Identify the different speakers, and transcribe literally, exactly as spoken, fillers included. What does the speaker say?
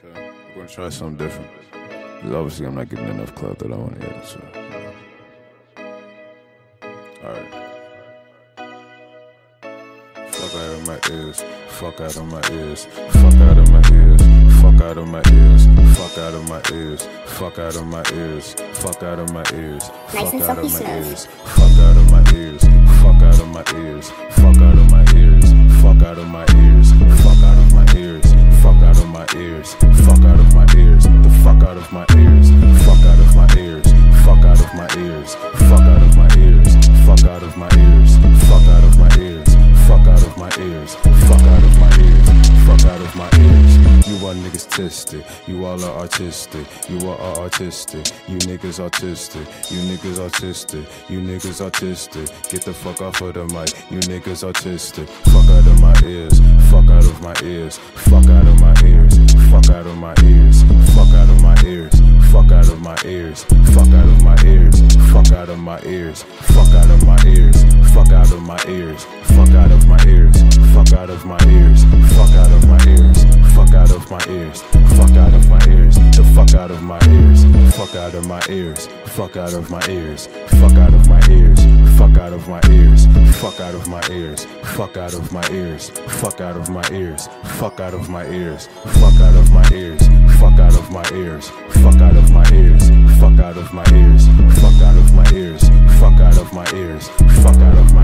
Speaker 1: Okay, we're gonna try something different. Because obviously I'm not getting enough clout that I want to get, so. Alright. Fuck out of my ears, fuck out of my ears, fuck out of my ears, fuck out of my ears, fuck out of my ears, fuck out of my ears, fuck out of my ears, fuck out of my ears, fuck out of my ears, fuck out of my ears, fuck out of my ears, fuck out of my ears, fuck out of my ears, fuck out of my ears, fuck out of my ears, the fuck out of my ears, fuck out of my ears, fuck out of my ears, fuck out of my ears, fuck out of my ears, fuck out of my ears, fuck out of my ears, fuck out of my ears, fuck out of my ears. You all niggas tested, you all are artistic, you all are artistic, you niggas autistic, you niggas autistic, you niggas autistic. Get the fuck off of the mic, you niggas autistic. Fuck out of my ears, fuck out of my ears, fuck out of my ears, fuck out of my ears, fuck out of my ears, fuck out of my ears, fuck out of my ears, fuck out of my ears, fuck out of my ears, fuck out of my ears, fuck out of my ears, fuck out of my ears, fuck out of my ears, fuck out of my ears, fuck out of my ears, the fuck out of my ears, fuck out of my ears, fuck out of my ears, fuck out of my ears, fuck out of my ears, fuck out of my ears, fuck out of my ears, fuck out of my ears, fuck out of my ears, fuck out of my ears, fuck out of my ears, fuck out of my ears, fuck out of my ears, fuck out of my ears, fuck out of my ears, fuck out of my